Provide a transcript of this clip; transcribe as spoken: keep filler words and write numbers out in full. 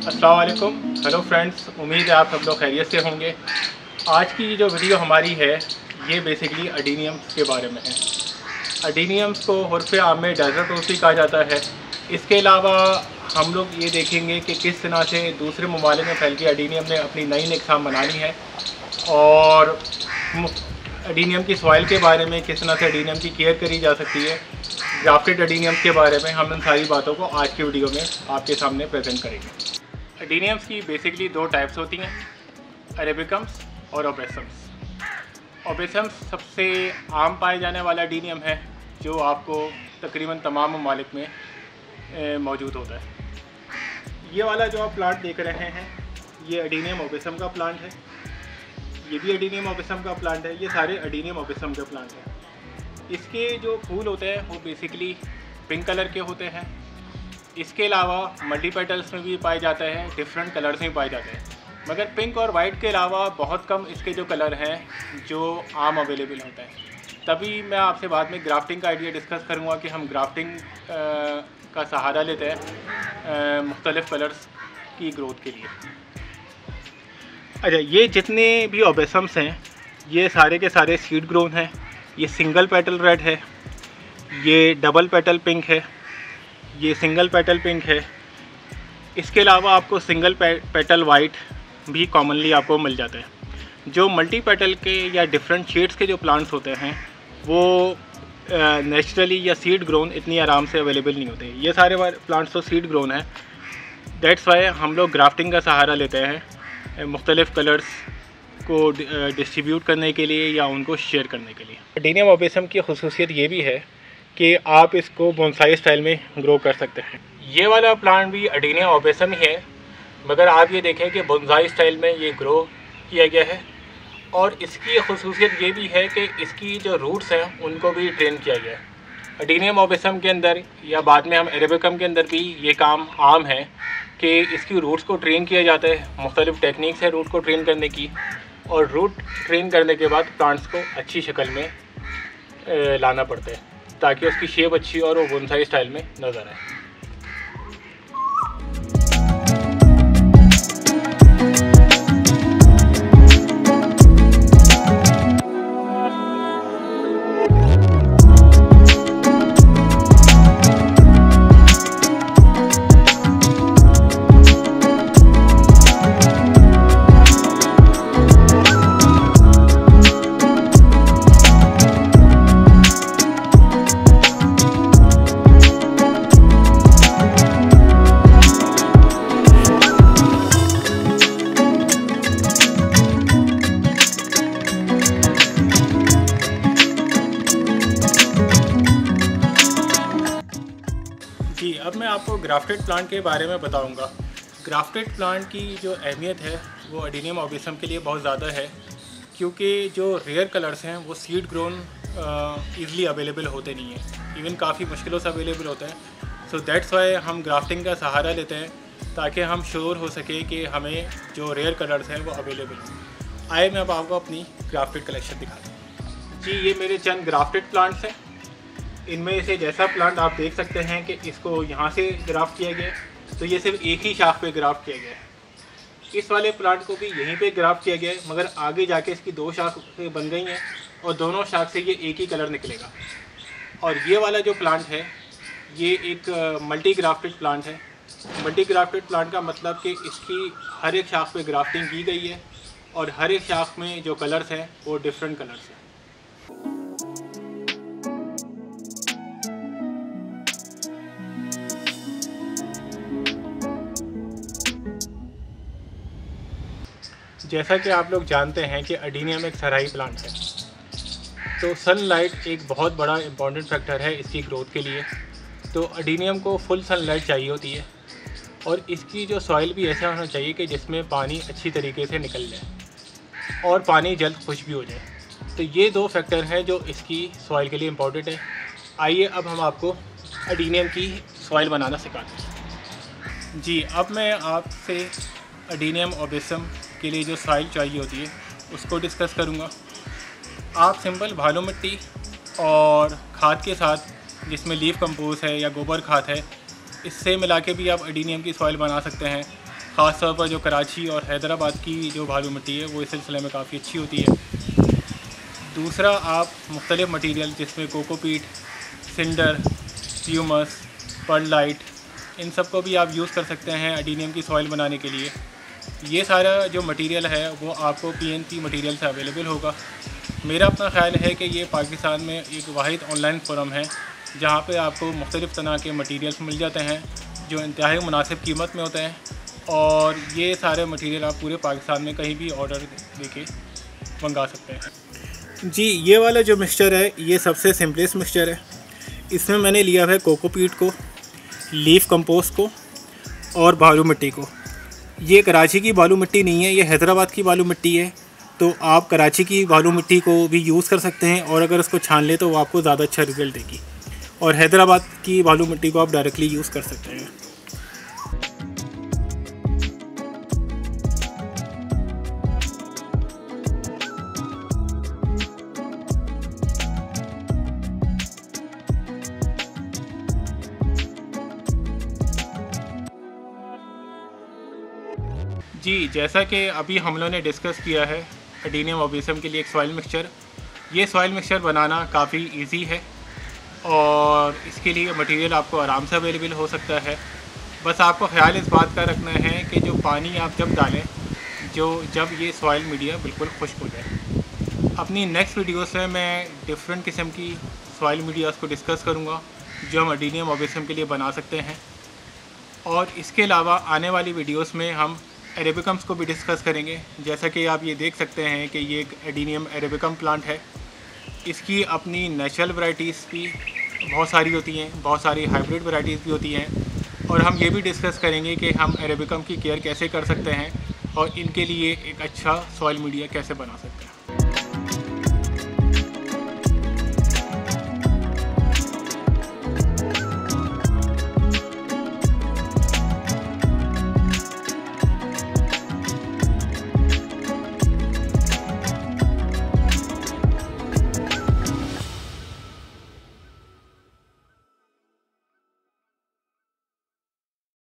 अस्सलाम वालेकुम। Hello friends, उम्मीद है आप सब लोग खैरियत से होंगे। आज की जो वीडियो हमारी है ये बेसिकली अडीनियम्स के बारे में है। अडीनियम्स को उर्फ़ आम में डेजर्ट रोज़ भी कहा जाता है। इसके अलावा हम लोग ये देखेंगे कि किस तरह से दूसरे ममालिक में फैल के अडीनियम ने अपनी नई इकसाम बनानी है और अडीनियम की सॉइल के बारे में किस तरह से अडीनियम की केयर करी जा सकती है। ग्राफ्टेड अडीनियम के बारे में हम इन सारी बातों को आज की वीडियो में आपके सामने प्रेजेंट करेंगे। अडीनियम्स की बेसिकली दो टाइप्स होती हैं, अरेबिकम्स और ओबेसम्स। ओबेसम्स सबसे आम पाए जाने वाला अडीनियम है जो आपको तकरीबन तमाम ममालिक में मौजूद होता है। ये वाला जो आप प्लांट देख रहे हैं ये अडीनियम ओबेसम का प्लांट है, ये भी अडीनियम ओबेसम का प्लांट है, ये सारे अडीनियम ओबेसम के प्लांट हैं। इसके जो फूल होते हैं वो बेसिकली पिंक कलर के होते हैं। इसके अलावा मल्टी पेटल्स में भी पाए जाते हैं, डिफरेंट कलर्स में पाए जाते हैं, मगर पिंक और वाइट के अलावा बहुत कम इसके जो कलर हैं जो आम अवेलेबल होते हैं। तभी मैं आपसे बाद में ग्राफ्टिंग का आइडिया डिस्कस करूँगा कि हम ग्राफ्टिंग का सहारा लेते हैं मुख्तलिफ़ कलर्स की ग्रोथ के लिए। अच्छा, ये जितने भी ओबेसम्स हैं ये सारे के सारे सीड ग्रोन हैं। ये सिंगल पेटल रेड है, ये डबल पेटल पिंक है, ये सिंगल पेटल पिंक है। इसके अलावा आपको सिंगल पेटल वाइट भी कॉमनली आपको मिल जाते हैं। जो मल्टी पेटल के या डिफरेंट शेड्स के जो प्लांट्स होते हैं वो नेचुरली या सीड ग्रोन इतनी आराम से अवेलेबल नहीं होते। ये सारे प्लांट्स तो सीड ग्रोन है, दैट्स वाई हम लोग ग्राफ्टिंग का सहारा लेते हैं मुख्तलिफ़ कलर्स को डिस्ट्रीब्यूट करने के लिए या उनको शेयर करने के लिए। अडीनियम ओबेसम की खुसूसियत ये भी है कि आप इसको बोनसाई स्टाइल में ग्रो कर सकते हैं। ये वाला प्लांट भी अडीनियम ओबेसम ही है, मगर आप ये देखें कि बोनसाई स्टाइल में ये ग्रो किया गया है। और इसकी खुसूसियत ये भी है कि इसकी जो रूट्स हैं उनको भी ट्रेन किया गया है। अडीनियम ओबेसम के अंदर या बाद में हम अरेबिकम के अंदर भी ये काम आम है कि इसकी रूट्स को ट्रेन किया जाता है। मुख्तलिफ़ टेक्निक्स है रूट को ट्रेन करने की, और रूट ट्रेन करने के बाद प्लांट्स को अच्छी शक्ल में लाना पड़ता है ताकि उसकी शेप अच्छी और वो बोनसाई स्टाइल में नज़र आए। जी, अब मैं आपको ग्राफ्टेड प्लांट के बारे में बताऊंगा। ग्राफ्टेड प्लांट की जो अहमियत है वो अडीनियम ओबेसम के लिए बहुत ज़्यादा है, क्योंकि जो रेयर कलर्स हैं वो सीड ग्रोन ईज़िली अवेलेबल होते नहीं हैं, इवन काफ़ी मुश्किलों से अवेलेबल होते हैं। सो दैट्स वाई हम ग्राफ्टिंग का सहारा लेते हैं ताकि हम श्योर हो सके कि हमें जो रेयर कलर्स हैं वो अवेलेबल हैं। आए मैं अब आपको अपनी ग्राफ्टेड कलेक्शन दिखाता हूँ। जी, ये मेरे चंद ग्राफ्टेड प्लांट्स हैं। इनमें से जैसा प्लांट आप देख सकते हैं कि इसको यहाँ से ग्राफ्ट किया गया, तो ये सिर्फ एक ही शाख पे ग्राफ्ट किया गया है। इस वाले प्लांट को भी यहीं पे ग्राफ्ट किया गया है, मगर आगे जाके इसकी दो शाख बन गई हैं और दोनों शाख से ये एक ही कलर निकलेगा। और ये वाला जो प्लांट है ये एक मल्टी ग्राफ्टेड प्लांट है। मल्टी ग्राफ्टेड प्लांट का मतलब कि इसकी हर एक शाख पे ग्राफ्टिंग की गई है और हर एक शाख में जो कलर्स हैं वो डिफरेंट कलर्स हैं। जैसा कि आप लोग जानते हैं कि अडीनियम एक सराई प्लांट है, तो सनलाइट एक बहुत बड़ा इम्पॉर्टेंट फैक्टर है इसकी ग्रोथ के लिए। तो अडीनियम को फुल सनलाइट चाहिए होती है और इसकी जो सॉइल भी ऐसा होना चाहिए कि जिसमें पानी अच्छी तरीके से निकल जाए और पानी जल्द खुश भी हो जाए। तो ये दो फैक्टर हैं जो इसकी सॉइल के लिए इम्पॉर्टेंट है। आइए अब हम आपको अडीनियम की सॉइल बनाना सिखाते हैं। जी, अब मैं आपसे अडीनियम ओबेसम के लिए जो सॉइल चाहिए होती है उसको डिस्कस करूँगा। आप सिंपल भालू मिट्टी और खाद के साथ जिसमें लीफ कंपोस्ट है या गोबर खाद है, इससे मिला के भी आप एडीनियम की सॉइल बना सकते हैं। ख़ास तौर पर जो कराची और हैदराबाद की जो बालू मिट्टी है वो इस सिलसिले में काफ़ी अच्छी होती है। दूसरा, आप मुख्तलिफ़ मटीरियल जिसमें कोकोपीट, सिंडर, ह्यूमस, पर्ललाइट, इन सब को भी आप यूज़ कर सकते हैं एडीनियम की सॉइल बनाने के लिए। ये सारा जो मटेरियल है वो आपको पीएनपी मटेरियल से अवेलेबल होगा। मेरा अपना ख़्याल है कि ये पाकिस्तान में एक वाहिद ऑनलाइन फोरम है जहाँ पे आपको मुख्तलिफ़ तरह के मटेरियल्स मिल जाते हैं जो इंतहाई मुनासिब कीमत में होते हैं, और ये सारे मटेरियल आप पूरे पाकिस्तान में कहीं भी ऑर्डर देके मंगा सकते हैं। जी, ये वाला जो मिक्सचर है ये सबसे सिंपलेस्ट मिक्सचर है। इसमें मैंने लिया है कोकोपीट को, लीफ कंपोस्ट को और बालू मिट्टी को। ये कराची की बालू मिट्टी नहीं है, ये हैदराबाद की बालू मिट्टी है। तो आप कराची की बालू मिट्टी को भी यूज़ कर सकते हैं और अगर उसको छान ले तो वो आपको ज़्यादा अच्छा रिज़ल्ट देगी, और हैदराबाद की बालू मिट्टी को आप डायरेक्टली यूज़ कर सकते हैं। जी, जैसा कि अभी हम लोगों ने डिस्कस किया है एडीनियम ओबेसम के लिए एक सॉइल मिक्सचर, ये सॉइल मिक्सचर बनाना काफ़ी इजी है और इसके लिए मटेरियल आपको आराम से अवेलेबल हो सकता है। बस आपको ख्याल इस बात का रखना है कि जो पानी आप जब डालें, जो जब ये सॉइल मीडिया बिल्कुल खुश्क हो जाए। अपनी नेक्स्ट वीडियोस में मैं डिफरेंट किस्म की सॉइल मीडियाज़ को डिस्कस करूँगा जो हम एडीनियम ओबेसम के लिए बना सकते हैं, और इसके अलावा आने वाली वीडियोस में हम अरेबिकम्स को भी डिस्कस करेंगे। जैसा कि आप ये देख सकते हैं कि ये एक एडीनियम अरेबिकम प्लांट है। इसकी अपनी नेचुरल वैरायटीज़ भी बहुत सारी होती हैं, बहुत सारी हाइब्रिड वैरायटीज़ भी होती हैं, और हम ये भी डिस्कस करेंगे कि हम अरेबिकम की केयर कैसे कर सकते हैं और इनके लिए एक अच्छा सॉइल मीडिया कैसे बना सकते हैं।